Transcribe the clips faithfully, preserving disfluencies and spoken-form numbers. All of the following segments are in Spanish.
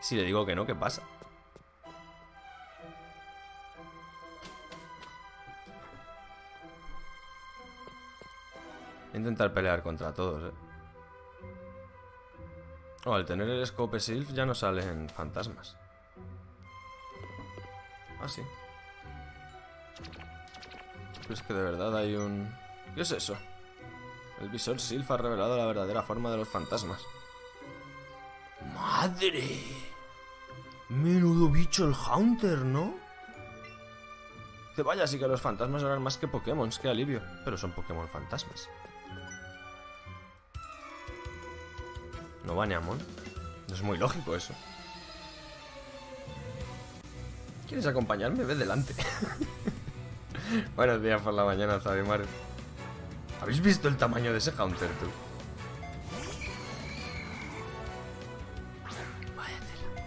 Si le digo que no, ¿qué pasa? Voy a intentar pelear contra todos, eh. Oh, al tener el Scope Sylph ya no salen fantasmas. Ah, sí. Pues que de verdad hay un... ¿Qué es eso? El visor Sylph ha revelado la verdadera forma de los fantasmas. ¡Madre! Menudo bicho el Haunter, ¿no? Que vaya, sí que los fantasmas eran más que Pokémon, qué alivio. Pero son Pokémon fantasmas. No Banamon. No es muy lógico eso. ¿Quieres acompañarme? Ve delante. Buenos días por la mañana, Zabimaru. ¿Habéis visto el tamaño de ese Haunter, tú? Vaya tela.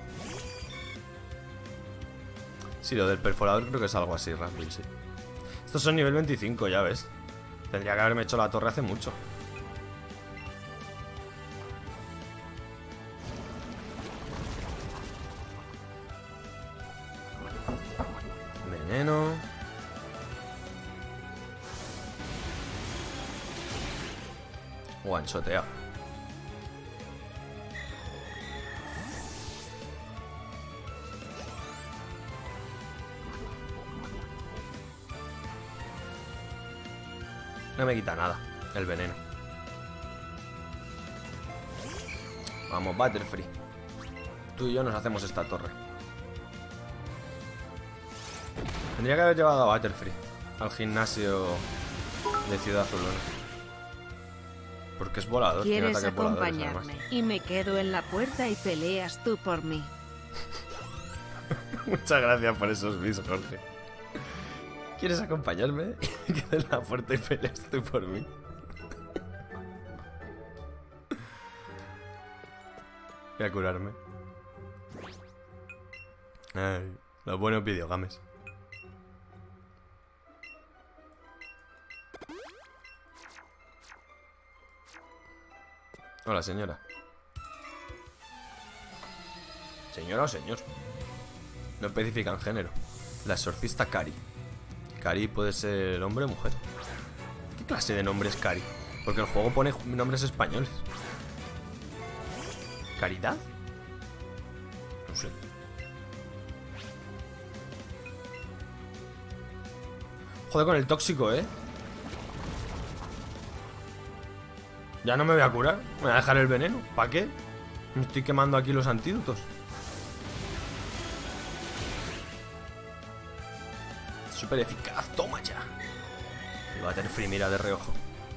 Sí, lo del perforador creo que es algo así, Raspbill, sí. Estos son nivel veinticinco, ya ves. Tendría que haberme hecho la torre hace mucho. Veneno. Guanchotea. No me quita nada el veneno. Vamos, Butterfree. Tú y yo nos hacemos esta torre. Tendría que haber llevado a Butterfree al gimnasio de Ciudad Azulona. Porque es volador. ¿Quieres tiene ataques acompañarme? voladores, Y me quedo en la puerta y peleas tú por mí. Muchas gracias por esos bits, Jorge. ¿Quieres acompañarme? Queda en la puerta y peleas tú por mí. Voy a curarme. Ay, los buenos videogames. Hola, señora. ¿Señora o señor? No especifican género. La exorcista Cari. Cari puede ser hombre o mujer. ¿Qué clase de nombre es Cari? Porque el juego pone nombres españoles. ¿Caridad? No sé. Joder con el tóxico, ¿eh? Ya no me voy a curar. Me voy a dejar el veneno. ¿Para qué? Me estoy quemando aquí los antídotos. Súper eficaz. Toma ya. Y Butterfree mira de reojo.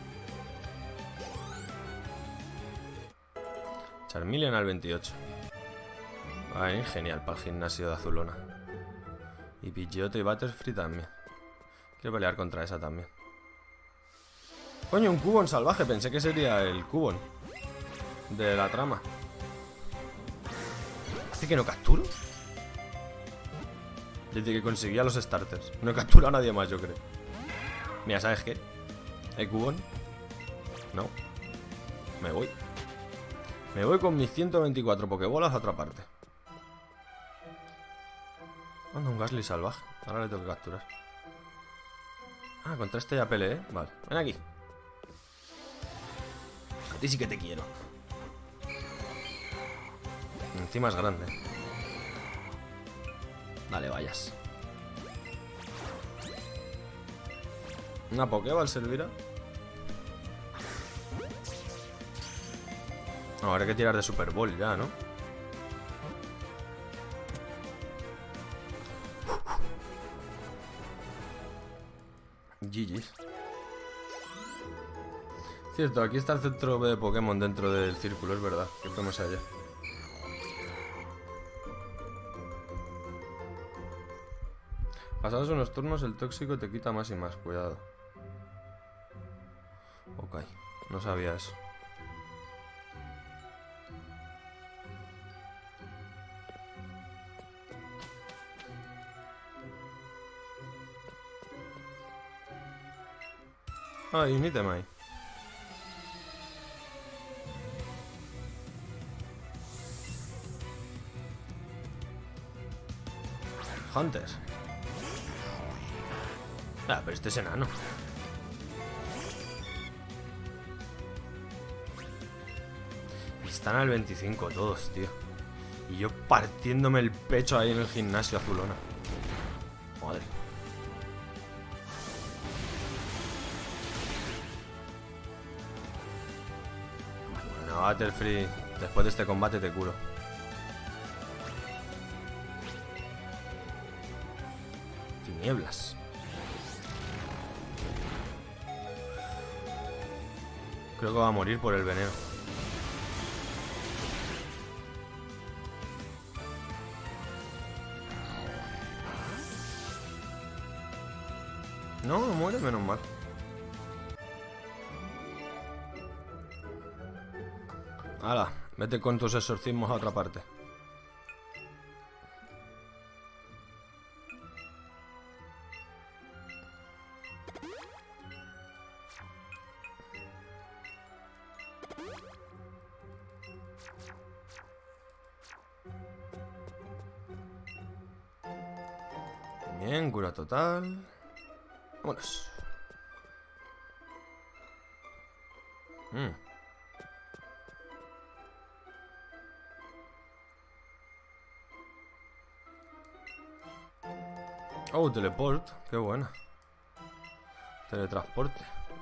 Charmeleon al veintiocho. Va a venir genial para el gimnasio de Azulona. Y Pidgeotto y Butterfree también. Quiero pelear contra esa también. Coño, un Cubone salvaje. Pensé que sería el Cubone de la trama. ¿Hace que no capturo? Desde que conseguía los starters. No he capturado a nadie más, yo creo. Mira, ¿sabes qué? ¿Hay Cubone? No. Me voy. Me voy con mis ciento veinticuatro Pokébolas a otra parte. Anda, un Gastly salvaje. Ahora le tengo que capturar. Ah, contra este ya peleé, ¿eh? Vale, ven aquí. A ti sí que te quiero. Encima es grande. Dale, vayas. ¿Una Pokéball servirá? No, habrá que tirar de Super Bowl ya, ¿no? G G's. Cierto, aquí está el centro de Pokémon dentro del círculo, es verdad. Que podemos allá. Pasados unos turnos el tóxico te quita más y más, cuidado. Ok, no sabía eso. Ah, y un ítem ahí. Hunter. Ah, pero este es enano. Están al veinticinco todos, tío. Y yo partiéndome el pecho ahí en el gimnasio azulona. Madre. Bueno, Butterfree, después de este combate te curo. Tinieblas. Creo que va a morir por el veneno. No, no muere, menos mal. Hala, vete con tus exorcismos a otra parte. Bien, cura total. Vámonos. Mm. Oh, teleport. Qué buena. Teletransporte.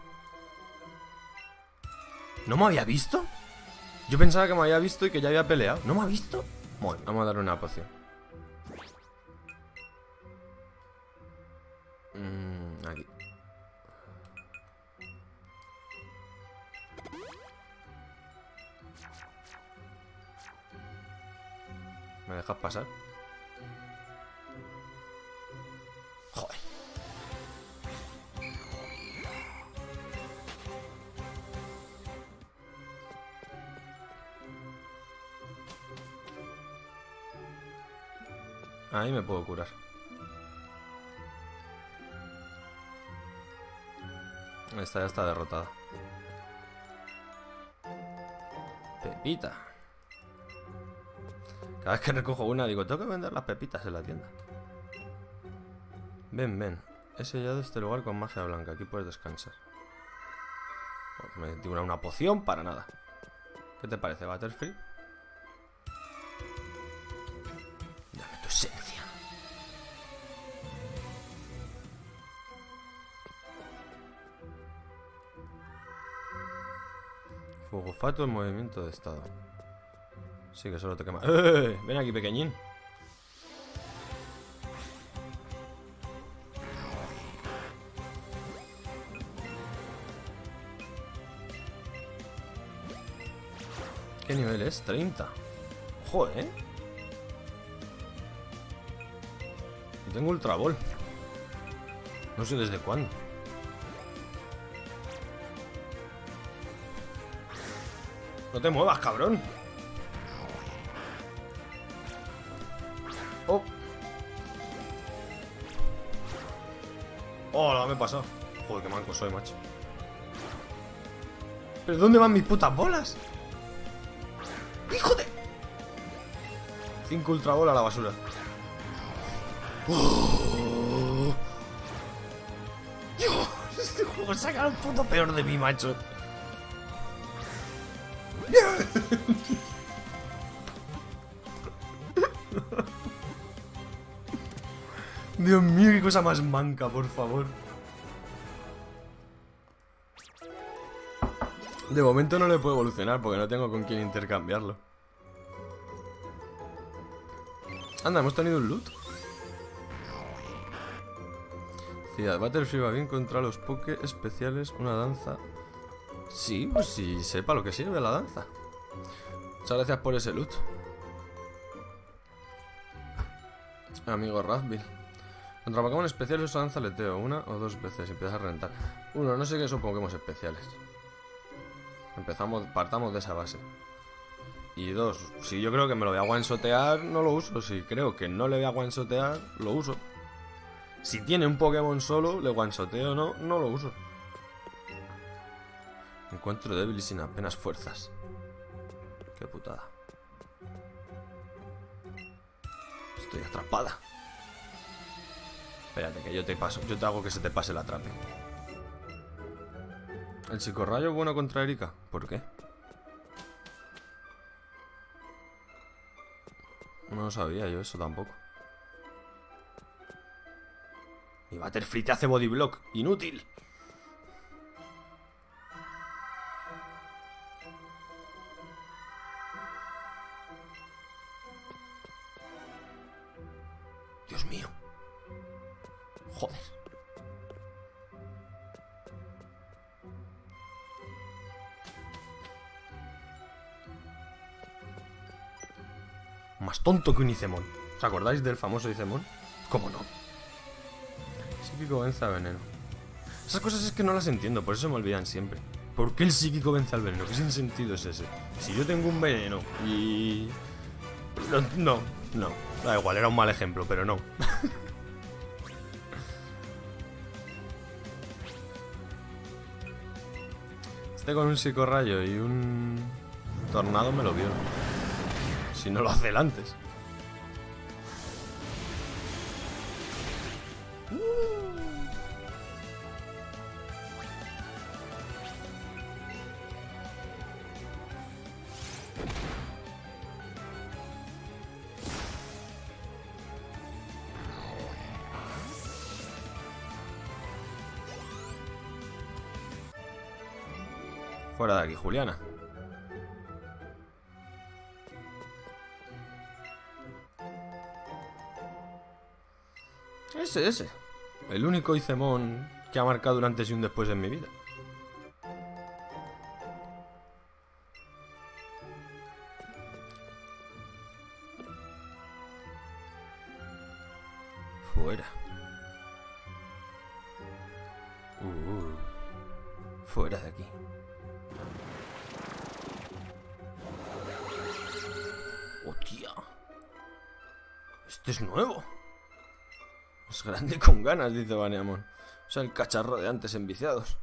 ¿No me había visto? Yo pensaba que me había visto y que ya había peleado. ¿No me ha visto? Bueno, vamos a darle una poción. Mm, aquí. ¿Me dejas pasar? Joder. Ahí me puedo curar. Esta ya está derrotada. Pepita. Cada vez que recojo una digo, tengo que vender las pepitas en la tienda. Ven, ven. He sellado este lugar con magia blanca. Aquí puedes descansar. Me digo una, una poción para nada. ¿Qué te parece, Butterfree? Dame tu esencia. Fuego fato en movimiento de estado. Sí, que solo te quema. ¡Eh! Ven aquí, pequeñín. ¿Qué nivel es? treinta. Joder, ¿eh? Y tengo Ultra Ball. No sé desde cuándo. No te muevas, cabrón. Oh. Oh, me he pasado. Joder, qué manco soy, macho. ¿Pero dónde van mis putas bolas? ¡Hijo de! cinco Ultra Ball a la basura. Oh. Dios, este juego saca el puto peor de mí, macho. Dios mío, qué cosa más manca, por favor. De momento no le puedo evolucionar porque no tengo con quién intercambiarlo. Anda, hemos tenido un loot. Ciudad Butterfree va bien contra los poke especiales. Una danza. Sí, pues sí, sepa lo que sirve la danza. Muchas gracias por ese loot, amigo Razbil. Contra Pokémon especiales usa danza leteo una o dos veces y empiezas a rentar. Uno, no sé qué son Pokémon especiales. Empezamos, partamos de esa base. Y dos, si yo creo que me lo voy a one-shotear, no lo uso. Si creo que no le voy a one-shotear, lo uso. Si tiene un Pokémon solo, le one-shoteo o no, no lo uso. Me encuentro débil y sin apenas fuerzas. Qué putada. Estoy atrapada. Espérate, que yo te paso. Yo te hago que se te pase la atrape. ¿El psicorrayo es bueno contra Erika? ¿Por qué? No lo sabía yo eso tampoco. Mi Butterfree te hace body block. ¡Inútil! Dios mío. Joder. Más tonto que un Icemon. ¿Os acordáis del famoso Icemon? ¿Cómo no? Psíquico vence al veneno. Esas cosas es que no las entiendo, por eso me olvidan siempre. ¿Por qué el psíquico vence al veneno? ¿Qué sin sentido es ese? Si yo tengo un veneno y... No, no, no. Da igual, era un mal ejemplo, pero no. Este con un psicorrayo y un tornado me lo vio. Si no lo hace él antes. Fuera de aquí, Juliana. Ese, ese. El único Icemon que ha marcado un antes y un después en mi vida. Fuera. Uh, fuera de aquí. ¡Oh, tía! Este es nuevo. Es grande con ganas, dice Baneamon. O sea, el cacharro de antes enviciados.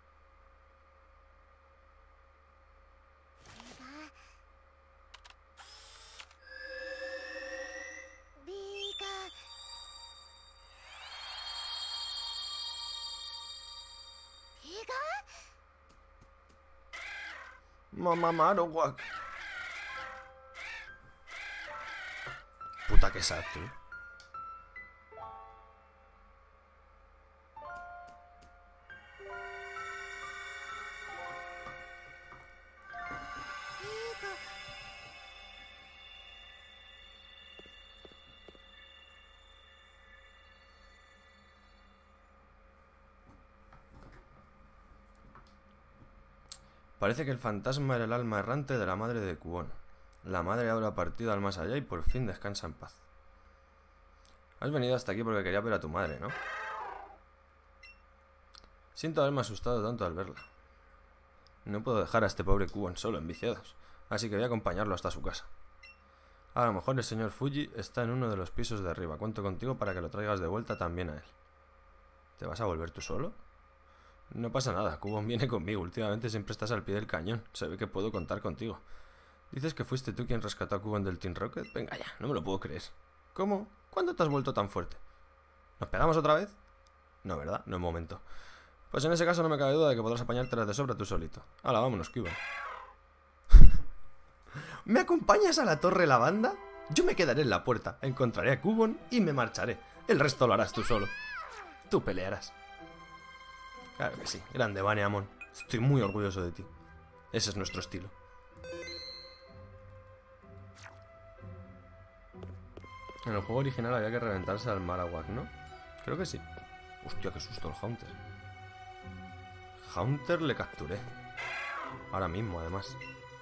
Mamá Marowak. Puta que sad, tú. Parece que el fantasma era el alma errante de la madre de Cubone. La madre ahora ha partido al más allá y por fin descansa en paz. Has venido hasta aquí porque quería ver a tu madre, ¿no? Siento haberme asustado tanto al verla. No puedo dejar a este pobre Cubone solo, enviciados. Así que voy a acompañarlo hasta su casa. A lo mejor el señor Fuji está en uno de los pisos de arriba. Cuento contigo para que lo traigas de vuelta también a él. ¿Te vas a volver tú solo? No pasa nada, Cubone viene conmigo. Últimamente siempre estás al pie del cañón. Se ve que puedo contar contigo. ¿Dices que fuiste tú quien rescató a Cubone del Team Rocket? Venga ya, no me lo puedo creer. ¿Cómo? ¿Cuándo te has vuelto tan fuerte? ¿Nos pegamos otra vez? No, ¿verdad? No es momento. Pues en ese caso no me cabe duda de que podrás apañártelas de sobra tú solito. Hala, vámonos, Cubone. ¿Me acompañas a la torre la banda? Yo me quedaré en la puerta, encontraré a Cubone y me marcharé. El resto lo harás tú solo. Tú pelearás. Claro que sí, grande Baneamon. Estoy muy orgulloso de ti. Ese es nuestro estilo. En el juego original había que reventarse al Marowak, ¿no? Creo que sí. Hostia, qué susto el Haunter. Haunter le capturé. Ahora mismo, además.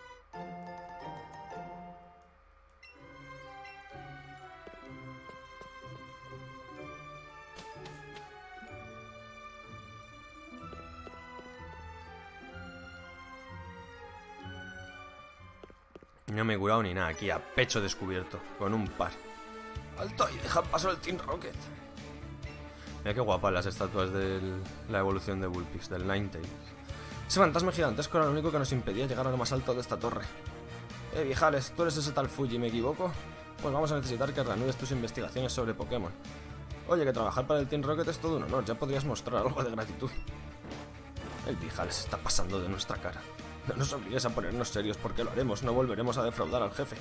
No me he curado ni nada, aquí a pecho descubierto, con un par. ¡Alto! Y deja paso el Team Rocket. Mira qué guapas las estatuas de la evolución de Vulpix, del Ninetales. Ese fantasma gigantesco era lo único que nos impedía llegar a lo más alto de esta torre. Eh, viejales, ¿tú eres ese tal Fuji, me equivoco? Pues vamos a necesitar que reanudes tus investigaciones sobre Pokémon. Oye, que trabajar para el Team Rocket es todo un honor. Ya podrías mostrar algo de gratitud. El Bijal se está pasando de nuestra cara. No nos obligues a ponernos serios porque lo haremos. No volveremos a defraudar al jefe.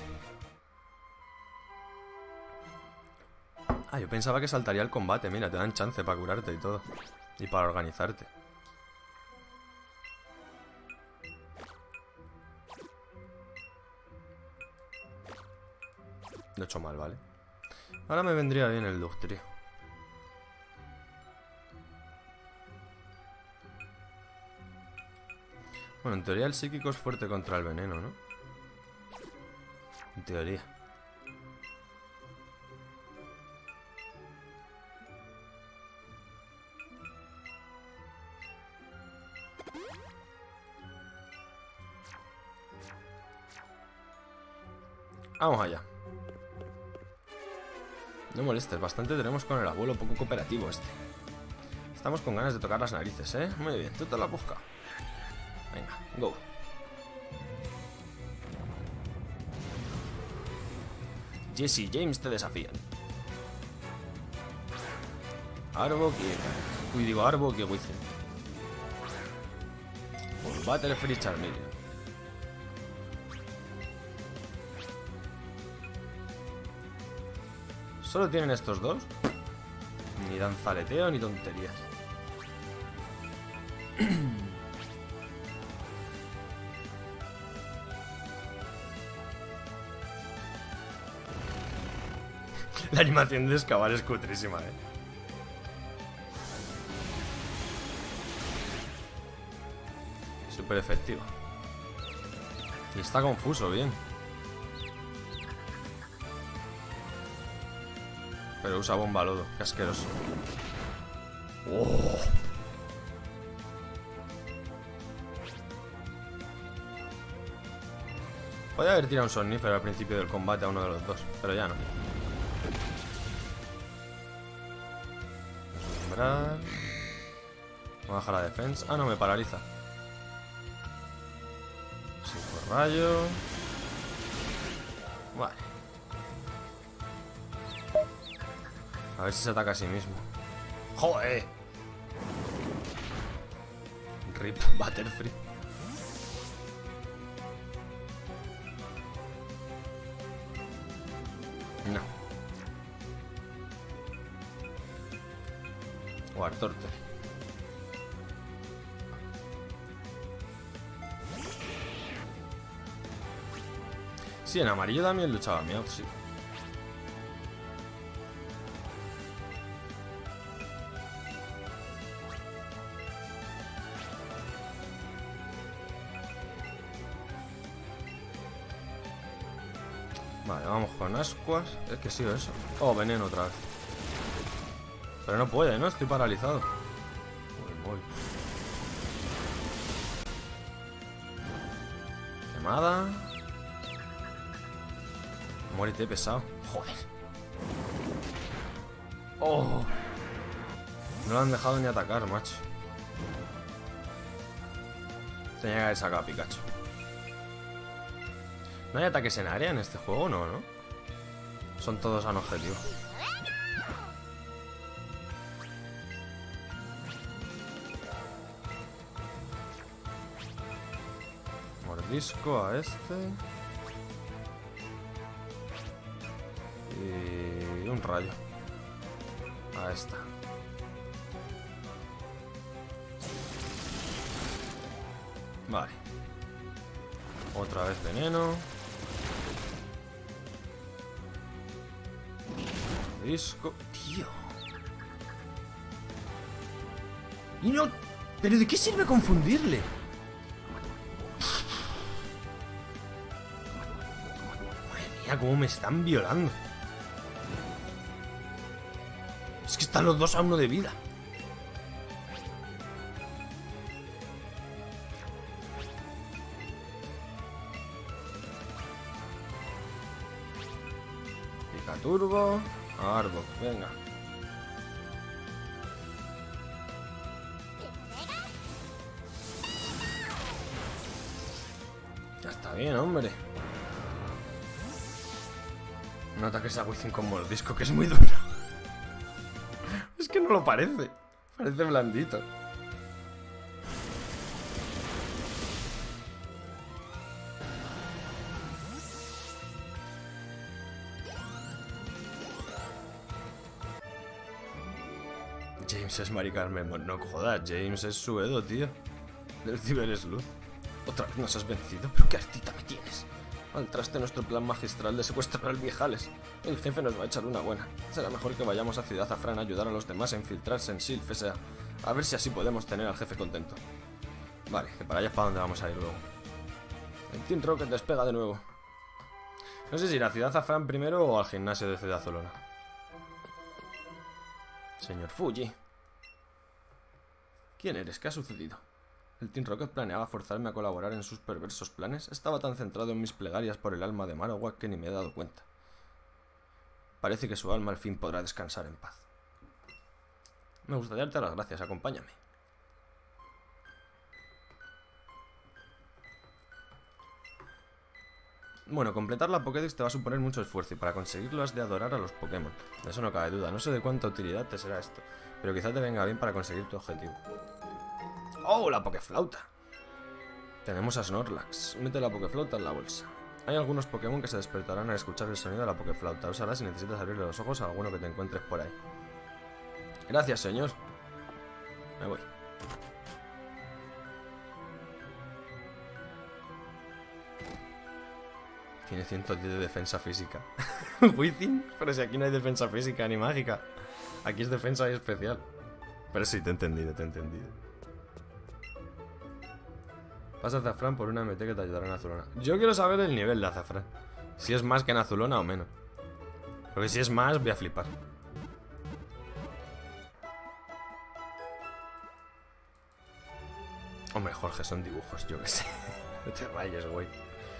Ah, yo pensaba que saltaría el combate. Mira, te dan chance para curarte y todo. Y para organizarte. Lo he hecho mal, ¿vale? Ahora me vendría bien el Dugtrio. Bueno, en teoría el psíquico es fuerte contra el veneno, ¿no? En teoría. Vamos allá. No molestes, bastante tenemos con el abuelo poco cooperativo este. Estamos con ganas de tocar las narices, ¿eh? Muy bien, tú te la has buscado. Venga, go. Jesse y James te desafían. Arbok y... Uy, digo Arbok y Wizen. Por Battlefree Charmeleon. ¿Solo tienen estos dos? Ni danzaleteo ni tonterías. La animación de excavar es cutrísima, eh. Súper efectivo. Y está confuso, bien. Pero usa bomba lodo, qué asqueroso. Oh. Podría haber tirado un somnífero al principio del combate a uno de los dos, pero ya no. Umbral. Voy a bajar la defensa. Ah, no, me paraliza. Psico rayo. Vale. A ver si se ataca a sí mismo. ¡Joder! Rip Battlefree. No. Wartortle. Sí, en amarillo también luchaba Meowth, sí. Vale, vamos con ascuas. Es que sigo eso. Oh, veneno otra vez. Pero no puede, ¿no? Estoy paralizado. Uy, uy. Quemada. Muérete, pesado. Joder. Oh. No lo han dejado ni atacar, macho. Tenía que haber sacado a Pikachu. ¿No hay ataques en área en este juego? No, ¿no? Son todos a un objetivo. Mordisco a este. Y un rayo. A esta. Vale. Otra vez veneno. Disco. Tío. Y no. ¿Pero de qué sirve confundirle? Madre mía, cómo me están violando. Es que están los dos a uno de vida. Turbo, Arbok, venga. Ya está bien, hombre. No ataques a Wizzing con Mordisco, que es muy duro. no lo parece. Parece blandito. James es Mari Carmen. No jodas, James es su Edo, tío. Del Cibereslu. Otra vez nos has vencido, pero qué artita me tienes. Al traste nuestro plan magistral de secuestrar al Viejales. El jefe nos va a echar una buena. Será mejor que vayamos a Ciudad Azafrán a ayudar a los demás a infiltrarse en Sylph S A. A ver si así podemos tener al jefe contento. Vale, que para allá es para donde vamos a ir luego. El Team Rocket despega de nuevo. No sé si ir a Ciudad Azafrán primero o al gimnasio de Ciudad Azulona. Señor Fuji. ¿Quién eres? ¿Qué ha sucedido? El Team Rocket planeaba forzarme a colaborar en sus perversos planes. Estaba tan centrado en mis plegarias por el alma de Marowak que ni me he dado cuenta. Parece que su alma al fin podrá descansar en paz. Me gustaría darte las gracias, acompáñame. Bueno, completar la Pokédex te va a suponer mucho esfuerzo y para conseguirlo has de adorar a los Pokémon. De eso no cabe duda, no sé de cuánta utilidad te será esto, pero quizá te venga bien para conseguir tu objetivo. ¡Oh, la Pokéflauta! Tenemos a Snorlax. Mete la Pokéflauta en la bolsa. Hay algunos Pokémon que se despertarán al escuchar el sonido de la Pokéflauta. Úsala si necesitas abrirle los ojos a alguno que te encuentres por ahí. Gracias, señor. Me voy. Tiene ciento diez de defensa física. Within, pero si aquí no hay defensa física ni mágica. Aquí es defensa y especial. Pero sí, te he entendido, te he entendido. Pasa Azafrán por una M T que te ayudará en Azulona. Yo quiero saber el nivel de Azafrán. Si es más que en Azulona o menos. Porque si es más, voy a flipar. Hombre, Jorge, son dibujos, yo que sé. No te rayes, güey.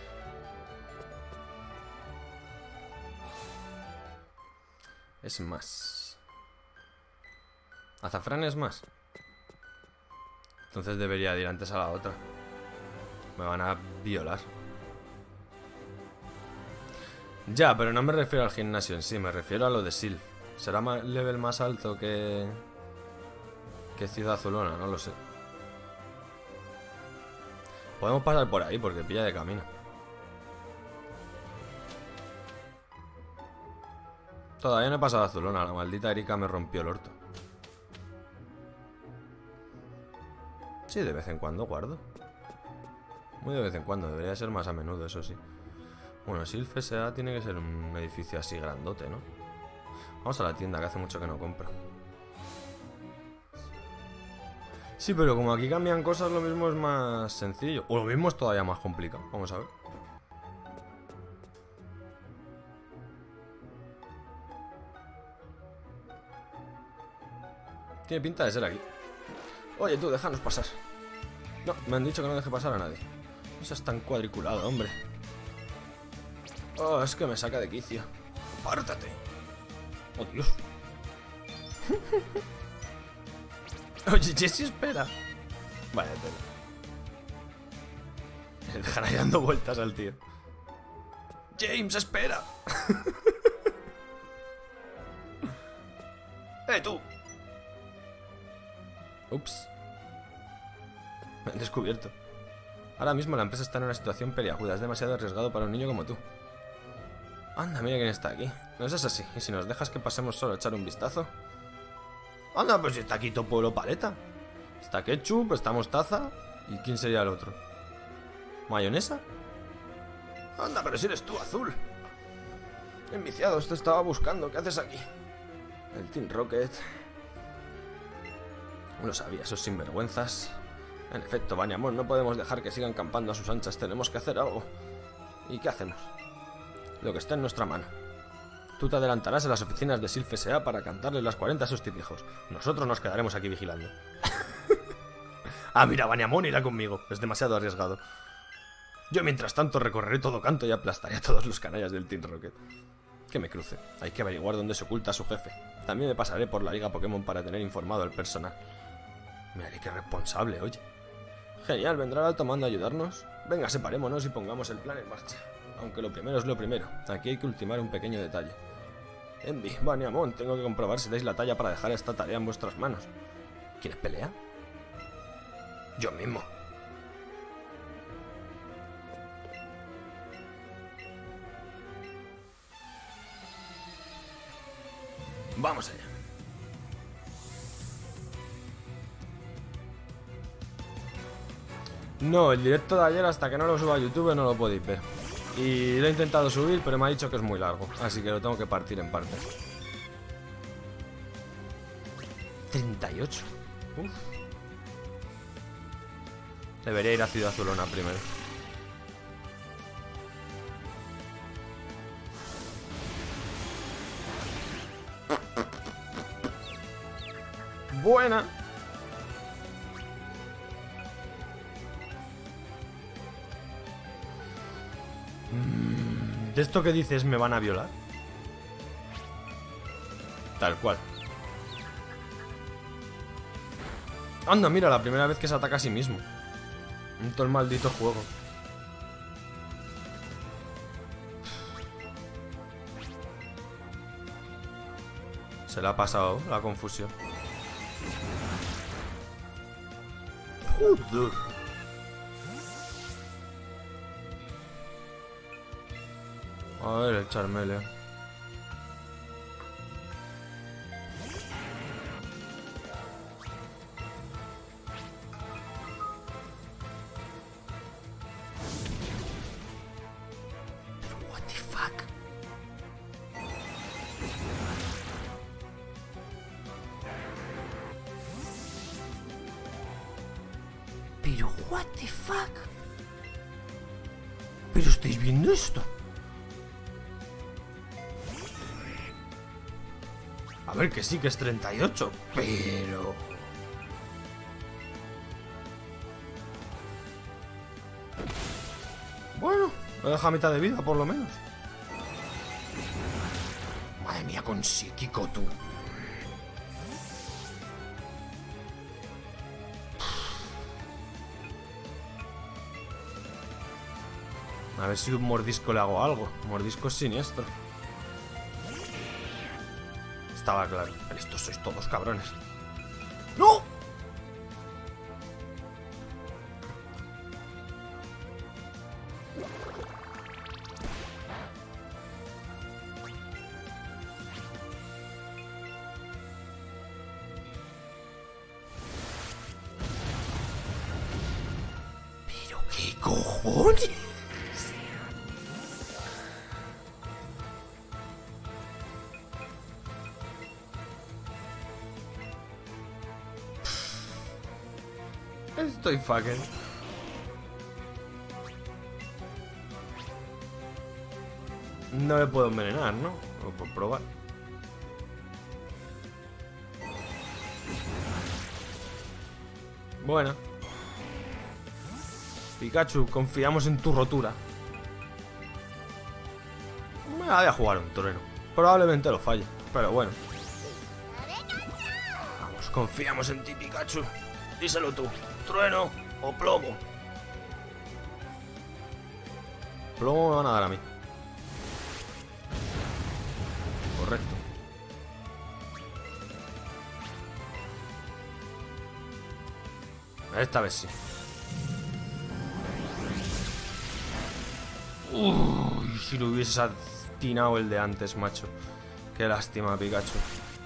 Es más. Azafrán es más. Entonces debería ir antes a la otra. Me van a violar. Ya, pero no me refiero al gimnasio en sí, me refiero a lo de Sylph. ¿Será un level más alto que... que Ciudad Azulona? No lo sé. Podemos pasar por ahí porque pilla de camino. Todavía no he pasado a Azulona, la maldita Erika me rompió el orto. Sí, de vez en cuando guardo. Muy de vez en cuando, debería ser más a menudo, eso sí. Bueno, Sylph S A tiene que ser un edificio así grandote, ¿no? Vamos a la tienda, que hace mucho que no compro. Sí, pero como aquí cambian cosas, lo mismo es más sencillo. O lo mismo es todavía más complicado. Vamos a ver. Tiene pinta de ser aquí. Oye, tú, déjanos pasar. No, me han dicho que no deje pasar a nadie. No seas tan cuadriculado, hombre. Oh, es que me saca de quicio. ¡Apártate! ¡Oh, Dios! Oye, Jesse, espera. Vaya tela. Le dejan ahí dando vueltas al tío. James, espera. ¡Eh, tú! Ups. Me han descubierto. Ahora mismo la empresa está en una situación peliaguda. Es demasiado arriesgado para un niño como tú. Anda, mira quién está aquí. No es así. ¿Y si nos dejas que pasemos solo a echar un vistazo? Anda, pues si está aquí todo pueblo paleta. Está ketchup, está mostaza. ¿Y quién sería el otro? ¿Mayonesa? Anda, pero si eres tú, Azul. Enviciados, te estaba buscando. ¿Qué haces aquí? El Team Rocket. No sabía, esos sinvergüenzas. En efecto, Banyamon, no podemos dejar que sigan campando a sus anchas. Tenemos que hacer algo. ¿Y qué hacemos? Lo que está en nuestra mano. Tú te adelantarás a las oficinas de Sylph S A para cantarles las cuarenta a sus tipijos. Nosotros nos quedaremos aquí vigilando. Ah, mira, Banyamon irá conmigo. Es demasiado arriesgado. Yo, mientras tanto, recorreré todo canto y aplastaré a todos los canallas del Team Rocket. Que me cruce. Hay que averiguar dónde se oculta su jefe. También me pasaré por la Liga Pokémon para tener informado al personal. Mira, qué responsable, oye. Genial, ¿vendrá el alto mando a ayudarnos? Venga, separémonos y pongamos el plan en marcha. Aunque lo primero es lo primero. Aquí hay que ultimar un pequeño detalle. Envy, Baniamon, tengo que comprobar si dais la talla para dejar esta tarea en vuestras manos. ¿Quieres pelea? Yo mismo. Vamos allá. No, el directo de ayer hasta que no lo suba a YouTube no lo podéis ver. Y lo he intentado subir, pero me ha dicho que es muy largo, así que lo tengo que partir en partes. treinta y ocho. Uf. Debería ir a Ciudad Azulona primero. Buena. ¿De esto que dices me van a violar? Tal cual. Anda, mira, la primera vez que se ataca a sí mismo. En todo el maldito juego. Se le ha pasado la confusión. Joder. A ver el Charmeleon. Pero what the fuck. Pero what the fuck. Pero estáis viendo esto. A ver, que sí que es treinta y ocho, pero... Bueno, lo deja a mitad de vida, por lo menos. Madre mía, con psíquico, tú. A ver si un mordisco le hago algo. Mordisco es siniestro. Estaba claro. Pero estos sois todos cabrones. ¡No! ¿Pero qué cojones? Estoy fucking. No me puedo envenenar, ¿no? Lo puedo probar. Bueno. Pikachu, confiamos en tu rotura. Me voy a jugar un trueno. Probablemente lo falle, pero bueno. Vamos, confiamos en ti, Pikachu. Díselo tú. ¿Trueno o plomo? Plomo me van a dar a mí. Correcto. Esta vez sí. Uy, si lo hubieses atinado el de antes, macho. Qué lástima, Pikachu.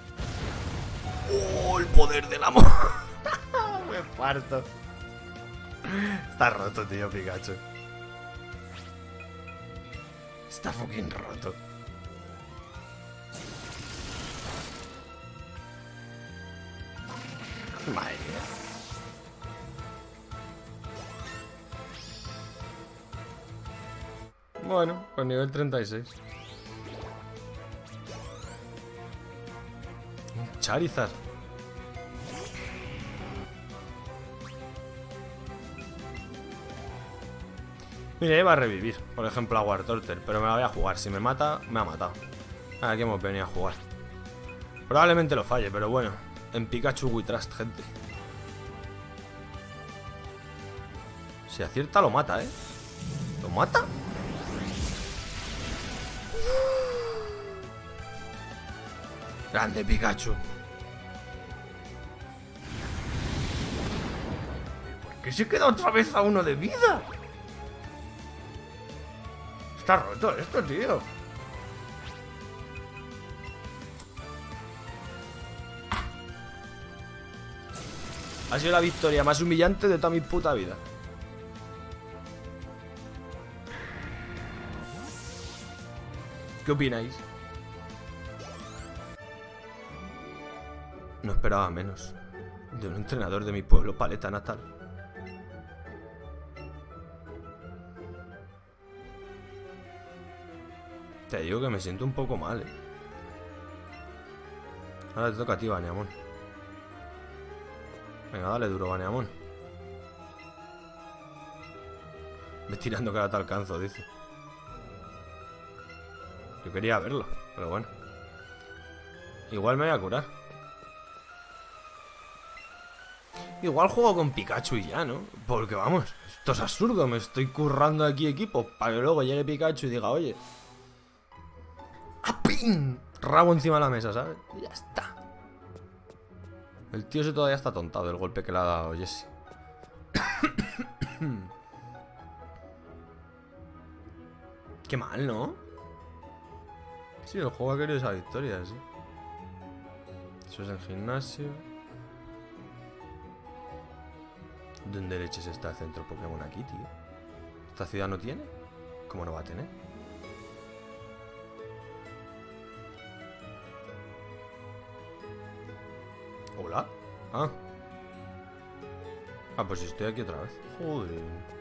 ¡Oh, el poder del amor! Me parto. Está roto, tío, Pikachu. Está fucking roto. Madre mía. Bueno, con nivel treinta y seis. Un Charizard. Mira, iba a revivir, por ejemplo, a Wartortle, pero me la voy a jugar. Si me mata, me ha matado. Aquí hemos venido a jugar. Probablemente lo falle, pero bueno. En Pikachu we trust, gente. Si acierta, lo mata, ¿eh? ¿Lo mata? Grande Pikachu. ¿Por qué se queda otra vez a uno de vida? Está roto esto, tío. Ha sido la victoria más humillante de toda mi puta vida. ¿Qué opináis? No esperaba menos de un entrenador de mi pueblo paleta natal. Te digo que me siento un poco mal, eh. Ahora te toca a ti, Baneamon. Venga, dale duro, Baneamon. Ve tirando que ahora te alcanzo, dice. Yo quería verlo, pero bueno. Igual me voy a curar. Igual juego con Pikachu y ya, ¿no? Porque vamos, esto es absurdo. Me estoy currando aquí equipos para que luego llegue Pikachu y diga, oye, ¡apin! Rabo encima de la mesa, ¿sabes? Y ya está. El tío ese todavía está tontado del golpe que le ha dado Jesse. Qué mal, ¿no? Sí, el juego ha querido esa victoria, sí. Eso es el gimnasio. ¿Dónde leches está el centro Pokémon aquí, tío? ¿Esta ciudad no tiene? ¿Cómo no va a tener? ¿Hola? Ah. Ah, pues estoy aquí otra vez. Joder.